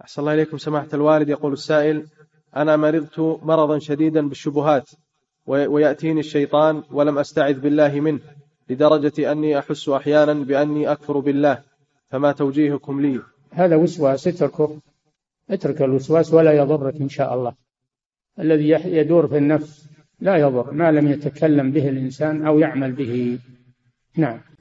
أحسن الله إليكم سماحة الوالد. يقول السائل: أنا مرضت مرضا شديدا بالشبهات، ويأتيني الشيطان ولم أستعذ بالله منه، لدرجة أني أحس أحيانا بأني أكفر بالله، فما توجيهكم لي؟ هذا وسواس، اترك الوسواس ولا يضرك إن شاء الله. الذي يدور في النفس لا يضر ما لم يتكلم به الإنسان أو يعمل به. نعم.